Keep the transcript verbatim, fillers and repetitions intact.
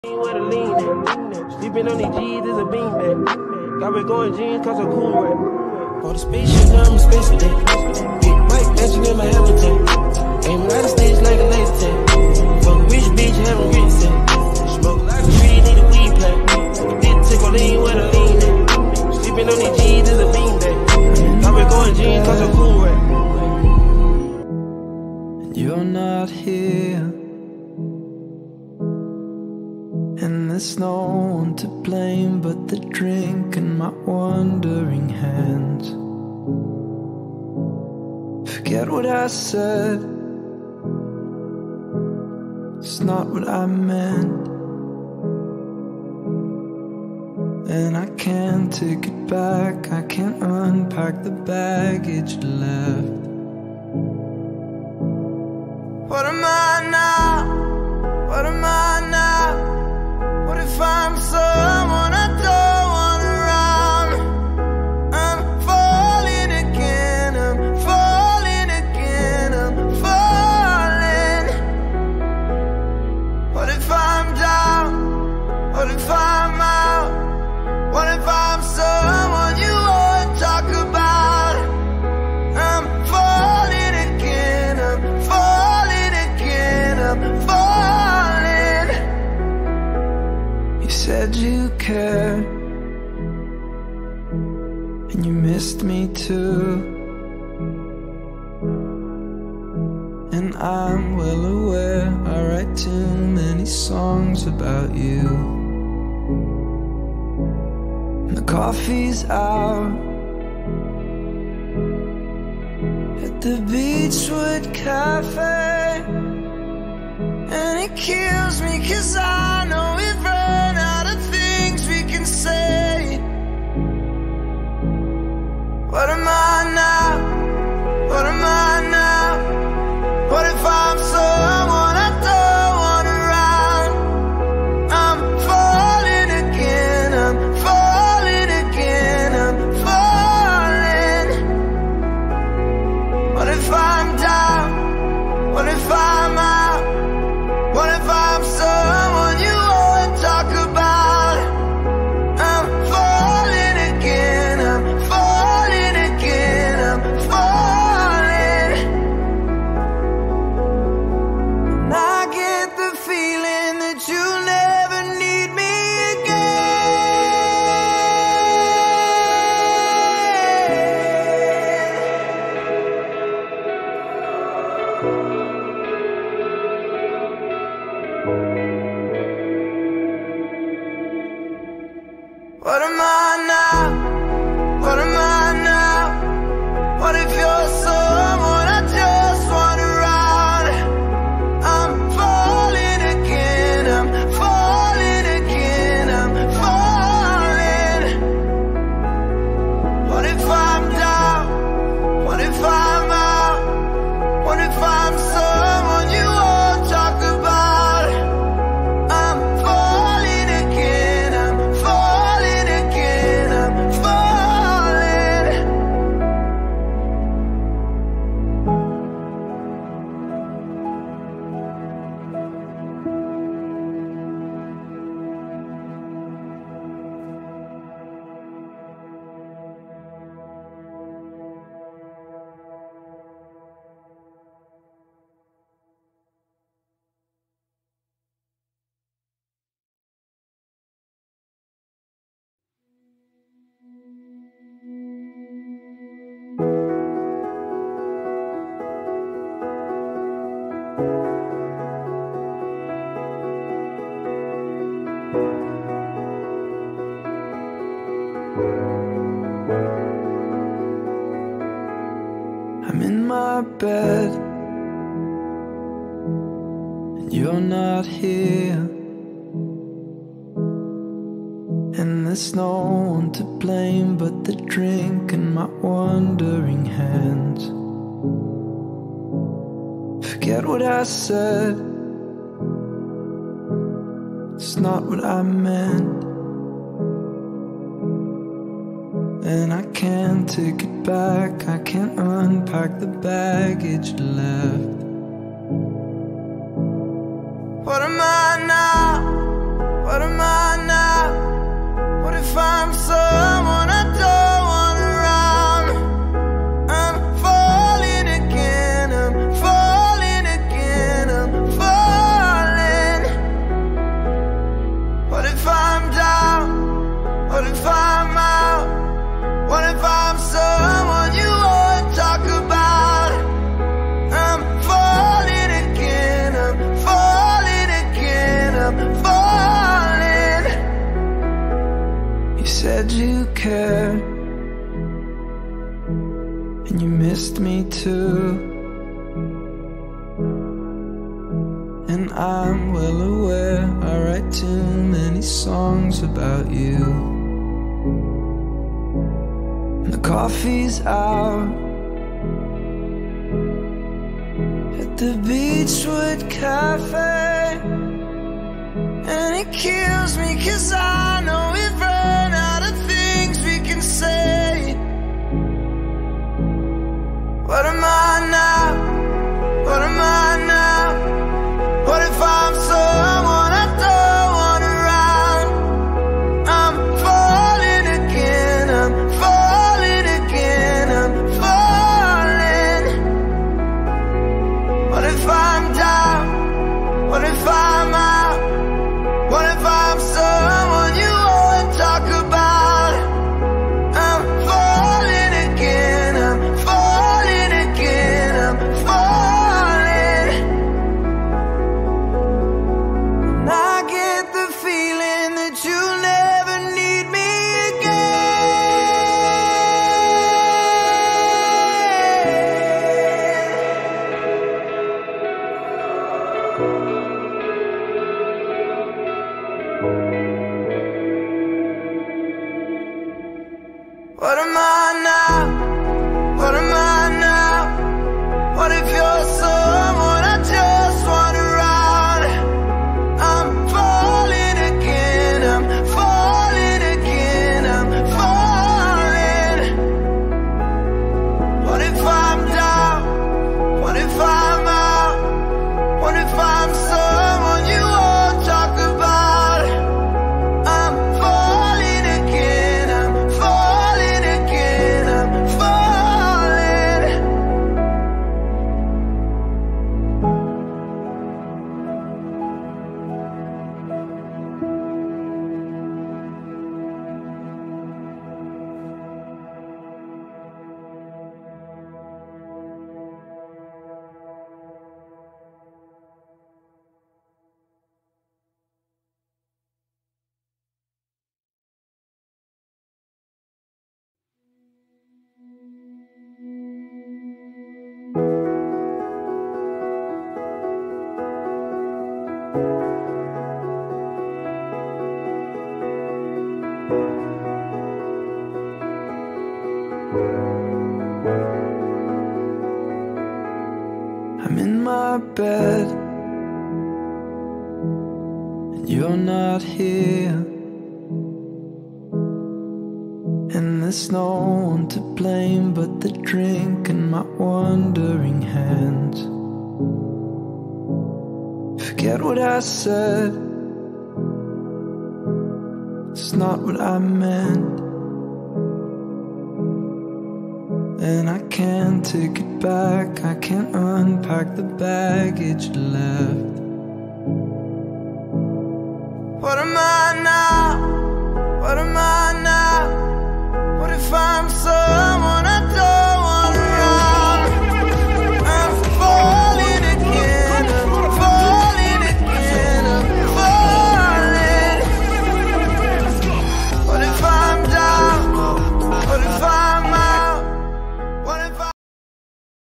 Where the lean at? Sleeping on these G's is a beanbag. Got me going jeans cause I'm cool rap. For the spaceship, now I'm a space cadet. Big white mansion in my habitat. Aim out of stage like a laser tag. Fuck a rich bitch, having rich sex. Smoke like a tree, need a weed pack. Did tickle lean where the lean at? Sleeping on these G's is a beanbag. Got me going jeans cause I'm cool rap. And you're not here. And there's no one to blame but the drink and my wandering hands. Forget what I said, it's not what I meant. And I can't take it back, I can't unpack the baggage left. What am I now? What am I now? What if I'm someone I don't want around? I'm falling again, I'm falling again, I'm falling. What if I'm down? What if I'm out? What if I'm someone you won't talk about? I'm falling again, I'm falling again, I'm falling. Said you cared, and you missed me too. And I'm well aware I write too many songs about you. And the coffee's out at the Beachwood Cafe, and it kills me cause I know we've run out of things we can say. What am I now? What am I now? What if I'm someone I don't want around? I'm falling again, I'm falling again, I'm falling. What if I'm down? What if I'm out? What if I'm someone you won't talk about? I'm falling again, I'm falling again, I'm falling. And I get the feeling that you'll never need me What am I now? What am I now? What if you're someone I just want around? I'm falling again, I'm falling again, I'm falling. What if I'm down? What if I'm out? What if I'm someone you won't talk about? I'm falling again, I'm falling again, I'm falling. I'm in my bed, and you're not here. And there's no one to blame but the drink and my wandering hands. Forget what I said, it's not what I meant. And I can't take it back, I can't unpack the baggage left. What am I now? said you cared, and you missed me too. And I'm well aware I write too many songs about you. And the coffee's out at the Beachwood Cafe, and it kills me 'cause I know we've run out of things we can say. What am I now? What am I now? What if I'm someone I don't want around? I'm falling again, I'm falling again, I'm falling. What if I'm down? What if I'm out? What if I'm someone you won't talk about? I'm falling again, I'm falling again, I'm falling. And I get the feeling that you'll never need me What am I now? What am I now? What if you're someone I just want around? I'm falling again, I'm falling again, I'm falling. What if I'm down? What if I'm out? What if I'm someone you won't talk about? I'm falling again, I'm falling again, I'm falling. I'm in my bed, and you're not here, and there's no one to blame but the drink and my wandering hands. Forget what I said, it's not what I meant. And I can't take it back, I can't unpack the baggage left. What am I now? What am I now? What if I'm so